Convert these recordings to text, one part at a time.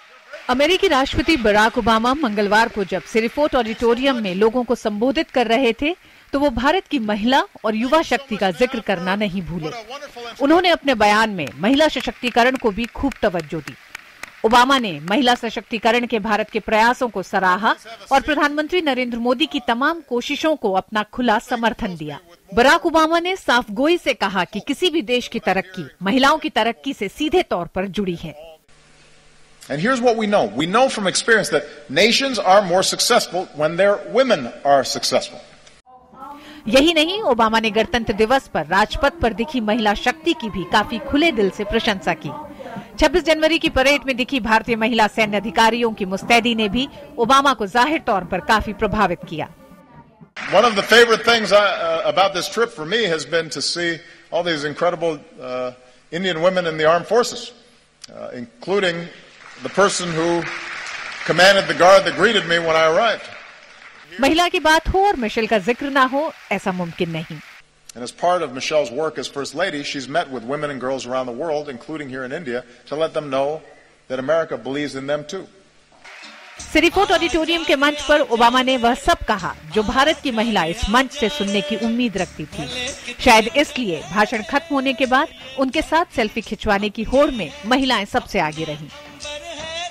अमेरिकी राष्ट्रपति Barack Obama मंगलवार को जब सिरिफोर्ट ऑडिटोरियम में लोगों को संबोधित कर रहे थे तो वो भारत की महिला और युवा शक्ति का जिक्र करना नहीं भूले। उन्होंने अपने बयान में महिला सशक्तिकरण को भी खूब तवज्जो दी। ओबामा ने महिला सशक्तिकरण के भारत के प्रयासों को सराहा और प्रधानमंत्री नरेंद्र मोदी की तमाम कोशिशों को अपना खुला समर्थन दिया। बराक ओबामा ने साफगोई से कहा कि किसी भी देश की तरक्की महिलाओं की तरक्की से सीधे तौर पर जुड़ी है। And here's what we know. We know from experience that nations are more successful when their women are successful. यही नहीं, ओबामा ने गणतंत्र दिवस पर राजपथ पर दिखी महिला शक्ति की भी काफी खुले दिल से प्रशंसा की। 26 जनवरी की परेड में दिखी भारतीय महिला सैन्य अधिकारियों की मुस्तैदी ने भी ओबामा को जाहिर तौर पर काफी प्रभावित किया। One of the favorite things about this trip for me has been to see all these incredible Indian women in the armed forces, including the person who commanded the guard that greeted me when I arrived. महिला की बात हो और Michel का जिक्र ना हो, ऐसा मुमकिन नहीं। And as part of Michelle's work as First Lady, she's met with women and girls around the world, including here in India, to let them know that America believes in them too. Siri Fort auditorium के मंच पर Obama ने वह सब कहा जो भारत की महिला इस मंच से सुनने की उम्मीद रखती थी। शायद इसलिए भाषण खत्म होने के बाद उनके साथ सेल्फी खिंचवाने की होड़ में महिलाएं सबसे आगे रहीं।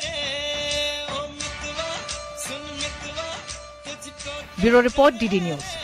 Bureau report, DD news.